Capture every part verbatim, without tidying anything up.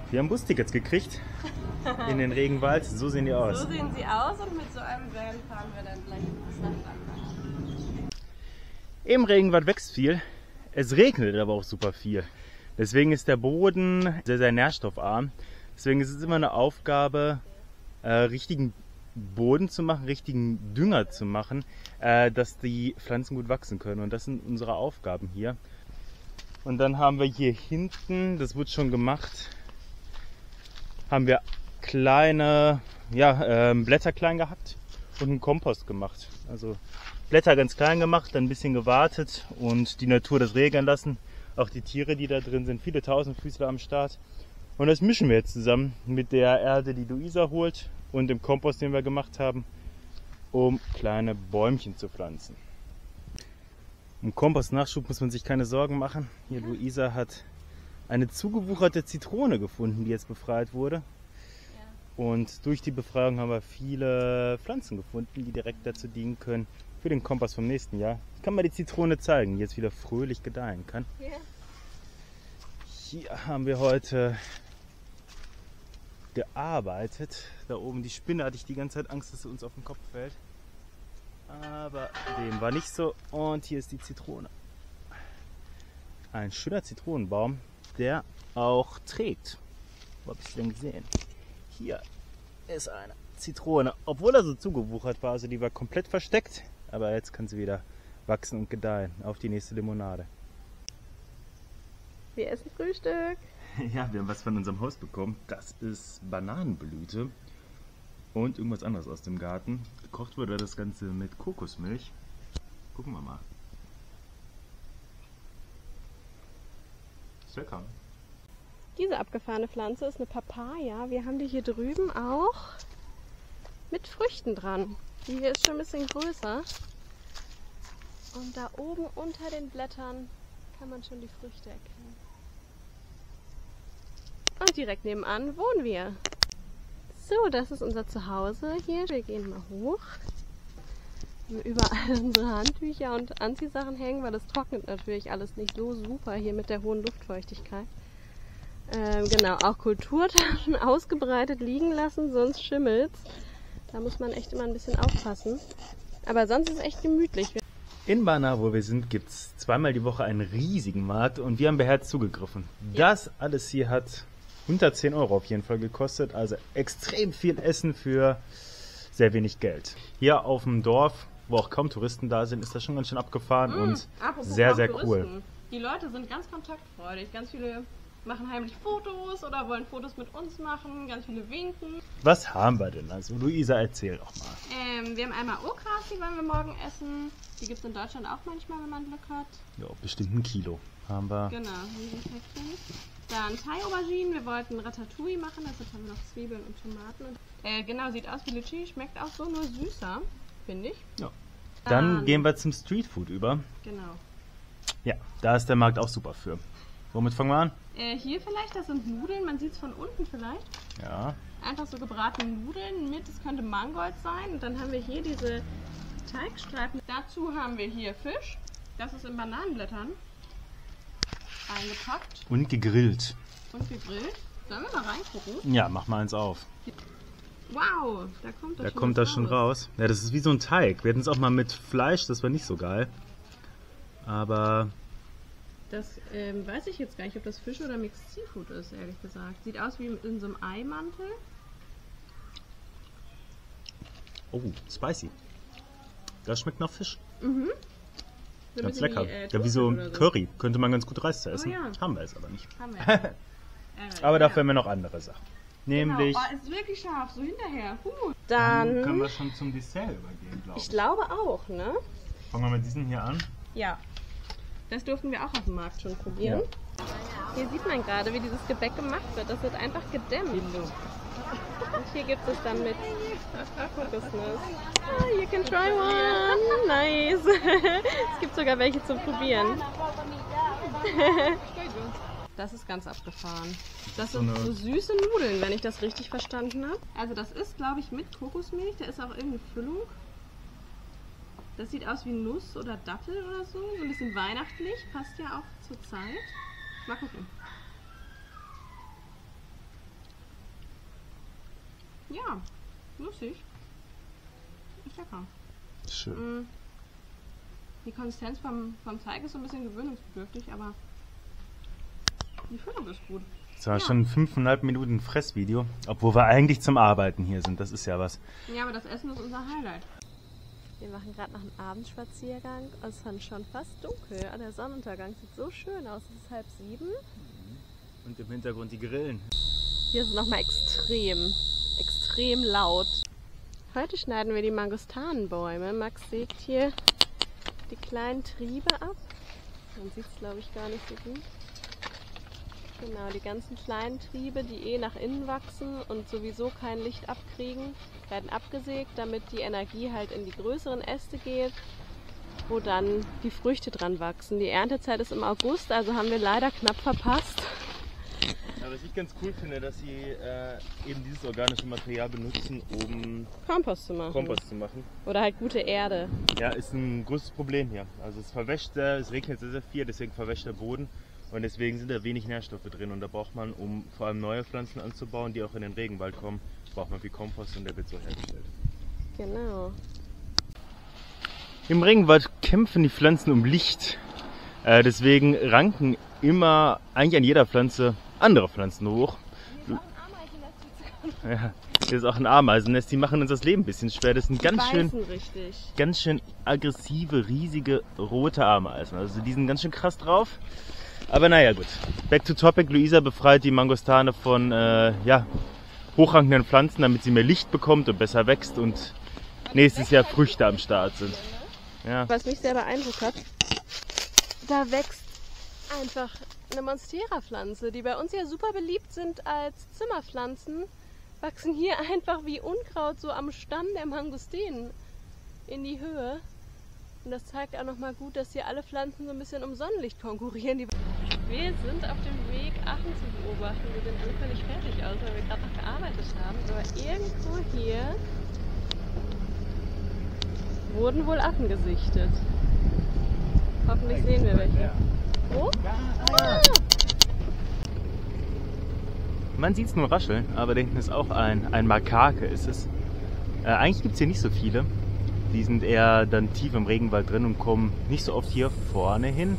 Wir haben Bustickets gekriegt in den Regenwald. So sehen die aus. So sehen sie aus und mit so einem Van fahren wir dann gleich bis nach Landau. Im Regenwald wächst viel. Es regnet aber auch super viel. Deswegen ist der Boden sehr, sehr nährstoffarm. Deswegen ist es immer eine Aufgabe, äh, richtigen Boden zu machen, richtigen Dünger zu machen, äh, dass die Pflanzen gut wachsen können. Und das sind unsere Aufgaben hier. Und dann haben wir hier hinten, das wurde schon gemacht, haben wir kleine ja, äh, Blätter klein gehackt und einen Kompost gemacht. Also Blätter ganz klein gemacht, dann ein bisschen gewartet und die Natur das regeln lassen. Auch die Tiere, die da drin sind, viele Tausendfüßler am Start. Und das mischen wir jetzt zusammen mit der Erde, die Luisa holt und dem Kompost, den wir gemacht haben, um kleine Bäumchen zu pflanzen. Um Kompostnachschub muss man sich keine Sorgen machen. Hier, Luisa hat eine zugewucherte Zitrone gefunden, die jetzt befreit wurde. Und durch die Befreiung haben wir viele Pflanzen gefunden, die direkt dazu dienen können für den Kompost vom nächsten Jahr. Ich kann mal die Zitrone zeigen, die jetzt wieder fröhlich gedeihen kann. Ja. Hier haben wir heute gearbeitet. Da oben die Spinne, hatte ich die ganze Zeit Angst, dass sie uns auf den Kopf fällt. Aber dem war nicht so. Und hier ist die Zitrone. Ein schöner Zitronenbaum, der auch trägt. Wo habe ich sie denn gesehen? Hier ist eine Zitrone. Obwohl er so zugewuchert war, also die war komplett versteckt. Aber jetzt kann sie wieder wachsen und gedeihen. Auf die nächste Limonade. Wir essen Frühstück. Ja, wir haben was von unserem Haus bekommen. Das ist Bananenblüte und irgendwas anderes aus dem Garten. Gekocht wurde das Ganze mit Kokosmilch. Gucken wir mal. Ist lecker. Diese abgefahrene Pflanze ist eine Papaya. Wir haben die hier drüben auch mit Früchten dran. Die hier ist schon ein bisschen größer. Und da oben unter den Blättern kann man schon die Früchte erkennen. Und direkt nebenan wohnen wir. So, das ist unser Zuhause hier. Wir gehen mal hoch. Wir haben überall unsere Handtücher und Anziehsachen hängen, weil es trocknet natürlich alles nicht so super hier mit der hohen Luftfeuchtigkeit. Ähm, genau, auch Kulturtaschen ausgebreitet liegen lassen, sonst schimmelt's. Da muss man echt immer ein bisschen aufpassen. Aber sonst ist es echt gemütlich. In Bana, wo wir sind, gibt es zweimal die Woche einen riesigen Markt und wir haben beherzt zugegriffen. Ja. Das alles hier hat unter zehn Euro auf jeden Fall gekostet, also extrem viel Essen für sehr wenig Geld. Hier auf dem Dorf, wo auch kaum Touristen da sind, ist das schon ganz schön abgefahren mmh, und sehr, sehr Touristen. Cool. Die Leute sind ganz kontaktfreudig, ganz viele machen heimlich Fotos oder wollen Fotos mit uns machen, ganz viele winken. Was haben wir denn? Also Luisa, erzähl doch mal. Ähm, wir haben einmal Okras, die wollen wir morgen essen. Die gibt es in Deutschland auch manchmal, wenn man Glück hat. Ja, bestimmt ein Kilo haben wir. Genau, ein Päckchen. Dann Thai-Auberginen, wir wollten Ratatouille machen, deshalb haben wir noch Zwiebeln und Tomaten. Äh, genau, sieht aus wie Litchi, schmeckt auch so, nur süßer, finde ich. Ja. Dann, Dann gehen wir zum Streetfood über. Genau. Ja, da ist der Markt auch super für. Womit fangen wir an? Äh, hier vielleicht, das sind Nudeln, man sieht es von unten vielleicht. Ja. Einfach so gebratene Nudeln mit, es könnte Mangold sein. Und dann haben wir hier diese Teigstreifen. Dazu haben wir hier Fisch, das ist in Bananenblättern eingepackt. Und gegrillt. Und gegrillt. Sollen wir mal reingucken? Ja, mach mal eins auf. Wow, da kommt das da schon kommt das schon raus. Ja, das ist wie so ein Teig. Wir hatten es auch mal mit Fleisch, das war nicht so geil. Aber... Das ähm, weiß ich jetzt gar nicht, ob das Fisch oder Mixed Seafood ist, ehrlich gesagt. Sieht aus wie in so einem Eimantel. Oh, spicy. Das schmeckt nach Fisch. Mhm. So ganz lecker. Wie, äh, ja, wie so, so Curry. Könnte man ganz gut Reis zu essen. Oh, ja. Haben wir es aber nicht. Haben wir. äh, aber dafür ja. haben wir noch andere Sachen. Nämlich... Genau. Oh, ist wirklich scharf, so hinterher. Huh. Dann, Dann können wir schon zum Dessert übergehen, glaube ich. Ich glaube auch, ne? Fangen wir mit diesen hier an. Ja. Das durften wir auch auf dem Markt schon probieren. Ja. Hier sieht man gerade, wie dieses Gebäck gemacht wird. Das wird einfach gedämmt. Und hier gibt es dann mit Kokosnuss. Ah, you can try one. Nice. Es gibt sogar welche zum Probieren. Das ist ganz abgefahren. Das sind so süße Nudeln, wenn ich das richtig verstanden habe. Also das ist, glaube ich, mit Kokosmilch. Da ist auch irgendeine Füllung. Das sieht aus wie Nuss oder Dattel oder so. So ein bisschen weihnachtlich. Passt ja auch zur Zeit. Mal gucken. Ja, lustig. Ist lecker. Schön. Mm. Die Konsistenz vom, vom Teig ist so ein bisschen gewöhnungsbedürftig, aber die Füllung ist gut. Das war Ja. schon fünfeinhalb Minuten Fressvideo, obwohl wir eigentlich zum Arbeiten hier sind. Das ist ja was. Ja, aber das Essen ist unser Highlight. Wir machen gerade noch einen Abendspaziergang. Es ist dann schon fast dunkel. Der Sonnenuntergang sieht so schön aus. Es ist halb sieben. Und im Hintergrund die Grillen. Hier ist es nochmal extrem, extrem laut. Heute schneiden wir die Mangostanenbäume. Max sägt hier die kleinen Triebe ab. Man sieht es, glaube ich, gar nicht so gut. Genau, die ganzen kleinen Triebe, die eh nach innen wachsen und sowieso kein Licht abkriegen, werden abgesägt, damit die Energie halt in die größeren Äste geht, wo dann die Früchte dran wachsen. Die Erntezeit ist im August, also haben wir leider knapp verpasst. Aber was ich ganz cool finde, dass sie äh, eben dieses organische Material benutzen, um Kompost zu machen. Kompost zu machen. Oder halt gute Erde. Ja, ist ein großes Problem hier. Also es verwäscht, sehr, es regnet sehr, sehr viel, deswegen verwäscht der Boden. Und deswegen sind da wenig Nährstoffe drin. Und da braucht man, um vor allem neue Pflanzen anzubauen, die auch in den Regenwald kommen, braucht man viel Kompost und der wird so hergestellt. Genau. Im Regenwald kämpfen die Pflanzen um Licht. Äh, deswegen ranken immer, eigentlich an jeder Pflanze, andere Pflanzen hoch. Hier ist auch ein Ameisennest. Ja, hier ist auch ein Ameisennest. Die machen uns das Leben ein bisschen schwer. Das sind ganz schön, Beißen richtig. ganz schön aggressive, riesige, rote Ameisen. Also die sind ganz schön krass drauf. Aber naja, gut. Back to topic. Luisa befreit die Mangostane von äh, ja, hochrankenden Pflanzen, damit sie mehr Licht bekommt und besser wächst und nächstes Jahr Früchte am Start sind. Ja. Was mich sehr beeindruckt hat, da wächst einfach eine Monstera-Pflanze, die bei uns ja super beliebt sind als Zimmerpflanzen, wachsen hier einfach wie Unkraut so am Stamm der Mangostinen in die Höhe. Und das zeigt auch nochmal gut, dass hier alle Pflanzen so ein bisschen um Sonnenlicht konkurrieren. Wir sind auf dem Weg, Affen zu beobachten. Wir sehen alle völlig fertig aus, weil wir gerade noch gearbeitet haben. Aber irgendwo hier wurden wohl Affen gesichtet. Hoffentlich sehen wir welche. Wo? Ah! Man sieht es nur rascheln, aber da hinten ist auch ein, ein Makake. Ist es. Äh, eigentlich gibt es hier nicht so viele. Die sind eher dann tief im Regenwald drin und kommen nicht so oft hier vorne hin.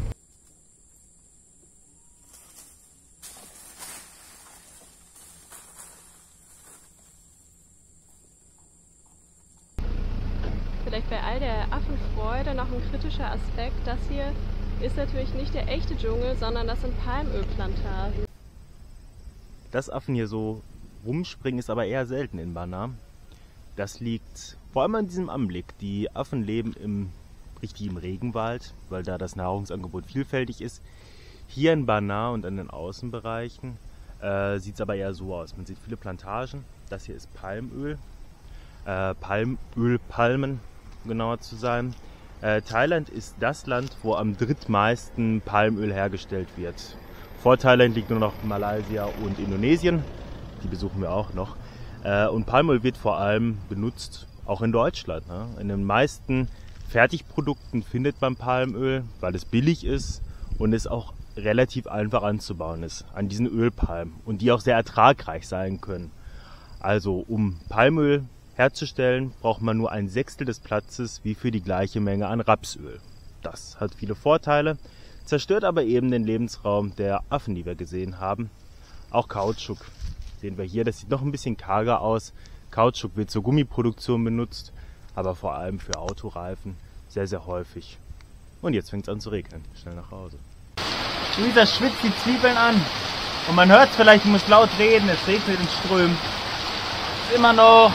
Vielleicht bei all der Affenfreude noch ein kritischer Aspekt. Das hier ist natürlich nicht der echte Dschungel, sondern das sind Palmölplantagen. Dass Affen hier so rumspringen, ist aber eher selten in Banna. Das liegt vor allem an diesem Anblick. Die Affen leben im richtigen Regenwald, weil da das Nahrungsangebot vielfältig ist. Hier in Banna und an den Außenbereichen äh, sieht es aber eher so aus. Man sieht viele Plantagen. Das hier ist Palmöl. Äh, Palmölpalmen, genauer zu sein. Äh, Thailand ist das Land, wo am drittmeisten Palmöl hergestellt wird. Vor Thailand liegt nur noch Malaysia und Indonesien. Die besuchen wir auch noch. Und Palmöl wird vor allem benutzt, auch in Deutschland. Ne? In den meisten Fertigprodukten findet man Palmöl, weil es billig ist und es auch relativ einfach anzubauen ist an diesen Ölpalmen und die auch sehr ertragreich sein können. Also um Palmöl herzustellen, braucht man nur ein Sechstel des Platzes wie für die gleiche Menge an Rapsöl. Das hat viele Vorteile, zerstört aber eben den Lebensraum der Affen, die wir gesehen haben. Auch Kautschuk. Sehen wir hier, das sieht noch ein bisschen karger aus. Kautschuk wird zur Gummiproduktion benutzt, aber vor allem für Autoreifen sehr, sehr häufig. Und jetzt fängt es an zu regnen. Schnell nach Hause. Luisa schwitzt die Zwiebeln an. Und man hört es vielleicht, ich muss laut reden, es regnet in Strömen. Es ist immer noch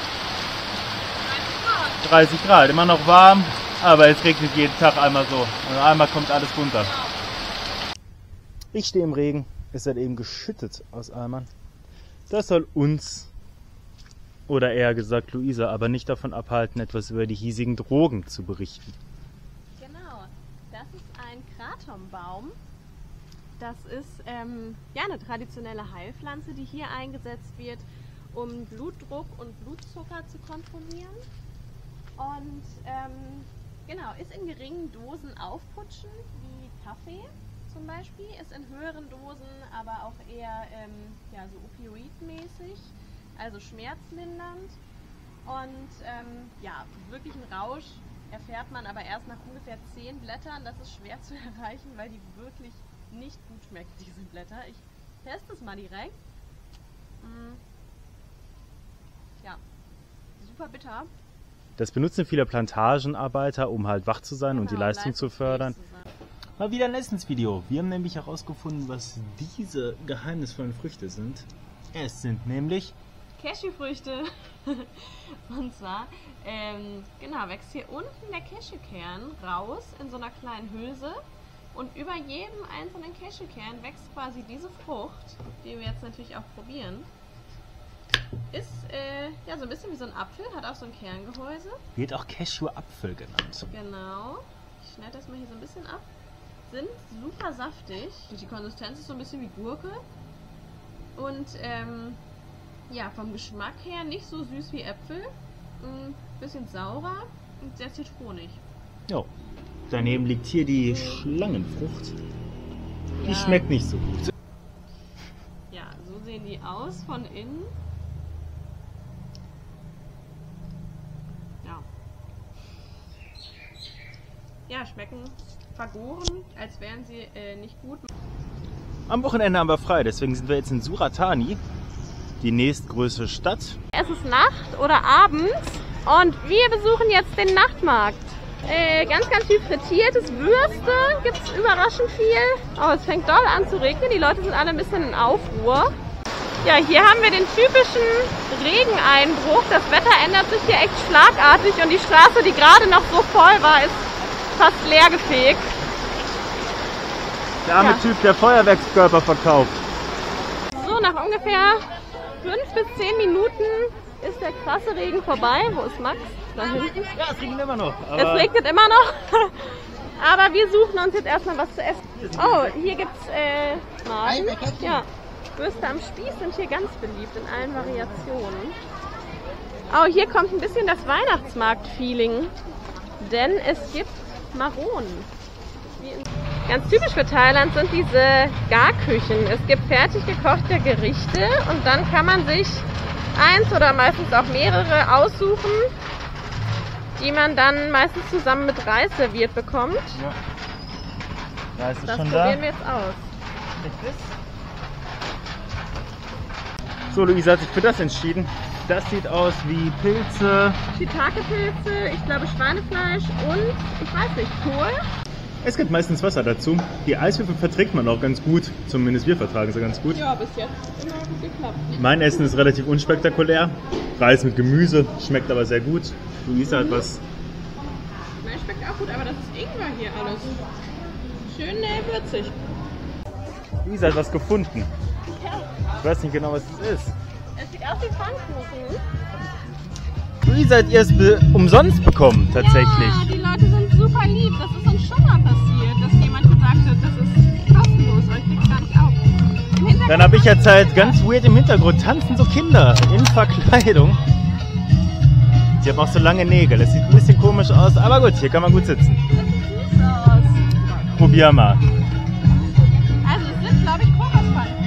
dreißig Grad, immer noch warm, aber es regnet jeden Tag einmal so. Und einmal kommt alles runter. Ich stehe im Regen. Es wird eben geschüttet aus Eimern. Das soll uns, oder eher gesagt Luisa, aber nicht davon abhalten, etwas über die hiesigen Drogen zu berichten. Genau, das ist ein Kratombaum. Das ist ähm, ja, eine traditionelle Heilpflanze, die hier eingesetzt wird, um Blutdruck und Blutzucker zu kontrollieren. Und ähm, genau, ist in geringen Dosen aufputschen, wie Kaffee zum Beispiel, ist in höheren Dosen aber auch eher ähm, ja, so opioidmäßig also schmerzlindernd. Und ähm, ja, wirklich ein Rausch erfährt man aber erst nach ungefähr zehn Blättern. Das ist schwer zu erreichen, weil die wirklich nicht gut schmecken, diese Blätter. Ich teste es mal direkt. Mm. Ja, super bitter. Das benutzen viele Plantagenarbeiter, um halt wach zu sein Genau, und die Leistung zu fördern. zu sein. Mal wieder ein Essensvideo. Wir haben nämlich herausgefunden, was diese geheimnisvollen Früchte sind. Es sind nämlich Cashewfrüchte. Und zwar, ähm, genau, wächst hier unten der Cashewkern raus in so einer kleinen Hülse. Und über jedem einzelnen Cashewkern wächst quasi diese Frucht, die wir jetzt natürlich auch probieren. Ist äh, ja so ein bisschen wie so ein Apfel, hat auch so ein Kerngehäuse. Wird auch Cashew-Apfel genannt. Genau. Ich schneide das mal hier so ein bisschen ab. Sind super saftig. Die Konsistenz ist so ein bisschen wie Gurke. Und ähm, ja, vom Geschmack her nicht so süß wie Äpfel. Ein bisschen saurer und sehr zitronig. Jo. Daneben liegt hier die Schlangenfrucht. Die Ja. schmeckt nicht so gut. Ja, so sehen die aus von innen. Ja. Ja, schmecken vergoren, als wären sie äh, nicht gut. Am Wochenende haben wir frei, deswegen sind wir jetzt in Suratani, die nächstgrößte Stadt. Es ist Nacht oder abends und wir besuchen jetzt den Nachtmarkt. Äh, ganz, ganz viel frittiertes Würste gibt es überraschend viel. Oh, es fängt doll an zu regnen, die Leute sind alle ein bisschen in Aufruhr. Ja, hier haben wir den typischen Regeneinbruch. Das Wetter ändert sich hier echt schlagartig und die Straße, die gerade noch so voll war, ist fast leer gefegt. Der arme Ja. Typ, der Feuerwerkskörper verkauft. So, nach ungefähr fünf bis zehn Minuten ist der krasse Regen vorbei. Wo ist Max? Da hinten. Ja, es regnet immer noch. Es regnet immer noch. Aber wir suchen uns jetzt erstmal was zu essen. Oh, hier gibt es äh, Maden. Ja, Würste am Spieß sind hier ganz beliebt in allen Variationen. Oh, hier kommt ein bisschen das Weihnachtsmarkt-Feeling. Denn es gibt Maronen. Ganz typisch für Thailand sind diese Garküchen. Es gibt fertig gekochte Gerichte und dann kann man sich eins oder meistens auch mehrere aussuchen, die man dann meistens zusammen mit Reis serviert bekommt. Ja. Da ist es Das schon probieren da. wir jetzt aus. So, Luisa hat sich für das entschieden. Das sieht aus wie Pilze. Shiitake-Pilze, ich glaube Schweinefleisch und, ich weiß nicht, Kohl. Es gibt meistens Wasser dazu. Die Eiswürfel verträgt man auch ganz gut. Zumindest wir vertragen sie ganz gut. Ja, bis jetzt immer gut geklappt. Mein Essen ist relativ unspektakulär. Reis mit Gemüse, schmeckt aber sehr gut. Luisa hat was. Mein schmeckt auch gut, aber das ist Ingwer hier alles. Schön äh, würzig. Luisa hat was gefunden. Ja, Ich weiß nicht genau, was es ist. es sieht aus wie Pfannkuchen. Luisa hat ihr es be umsonst bekommen, tatsächlich. Ja, die Leute sind super lieb. Das ist uns schon mal passiert, dass jemand gesagt hat, das ist kostenlos, aber ich krieg's gar nicht auf. Im Hintergrund Dann habe ich jetzt halt ganz weird im Hintergrund tanzen so Kinder in Verkleidung. Sie haben auch so lange Nägel. Es sieht ein bisschen komisch aus, aber gut, hier kann man gut sitzen. das sieht süß aus. Probier mal. Also es sind, glaube ich, Kokospfannkuchen.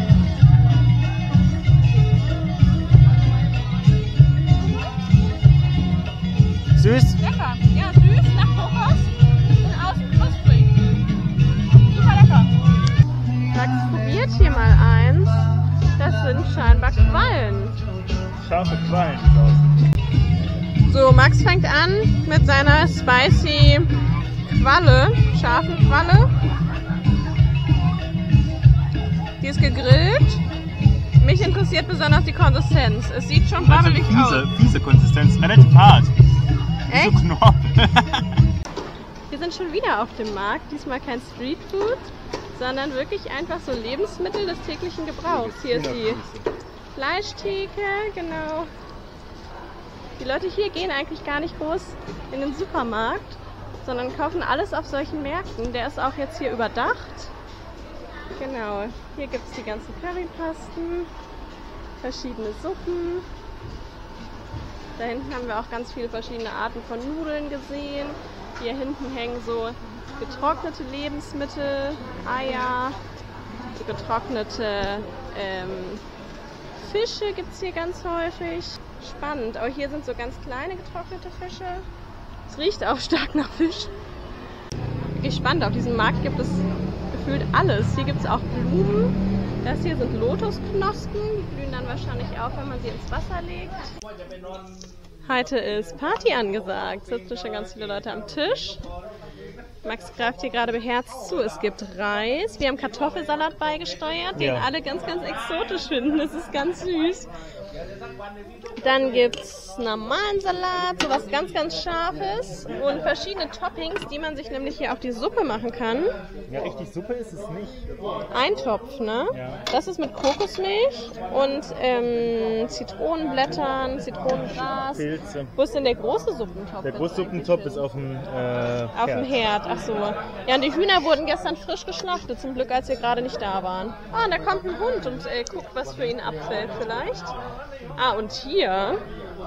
Süß? Lecker. Ja, süß nach Kokos und außen knusprig. Super lecker. Max probiert hier mal eins. Das sind scheinbar Quallen. Scharfe Quallen sieht aus. So, Max fängt an mit seiner spicy Qualle, scharfen Qualle. Die ist gegrillt. Mich interessiert besonders die Konsistenz. Es sieht schon wabbelig aus. Fiese, fiese Konsistenz, relativ hart. Echt? So Knorpel. Wir sind schon wieder auf dem Markt. Diesmal kein Streetfood, sondern wirklich einfach so Lebensmittel des täglichen Gebrauchs. Hier ist die Fleischtheke, genau. Die Leute hier gehen eigentlich gar nicht groß in den Supermarkt, sondern kaufen alles auf solchen Märkten. Der ist auch jetzt hier überdacht. Genau, hier gibt es die ganzen Currypasten, verschiedene Suppen. Da hinten haben wir auch ganz viele verschiedene Arten von Nudeln gesehen. Hier hinten hängen so getrocknete Lebensmittel, Eier, so getrocknete ähm, Fische gibt es hier ganz häufig. Spannend. Auch hier sind so ganz kleine getrocknete Fische. Es riecht auch stark nach Fisch. Wirklich spannend. Auf diesem Markt gibt es gefühlt alles. Hier gibt es auch Blumen. Das hier sind Lotusknospen. Die blühen dann wahrscheinlich auch, wenn man sie ins Wasser legt. Heute ist Party angesagt. Sitzen schon ganz viele Leute am Tisch. Max greift hier gerade beherzt zu. Es gibt Reis. Wir haben Kartoffelsalat beigesteuert, den ja. alle ganz, ganz exotisch finden. Das ist ganz süß. Dann gibt es normalen Salat, sowas ganz, ganz Scharfes und verschiedene Toppings, die man sich nämlich hier auf die Suppe machen kann. Ja, richtig Suppe ist es nicht. Eintopf, ne? Ja. Das ist mit Kokosmilch und ähm, Zitronenblättern, Zitronengras. Pilze. Wo ist denn der große Suppentopf? Der große Suppentopf ist auf dem äh, Auf dem Herd, ach so. Ja, und die Hühner wurden gestern frisch geschlachtet, zum Glück, als wir gerade nicht da waren. Ah, und da kommt ein Hund und äh, guckt, was für ihn abfällt vielleicht. Ah, und hier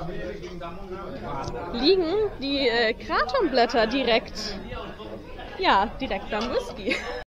liegen die äh, Kratonblätter direkt, ja, direkt am Whisky.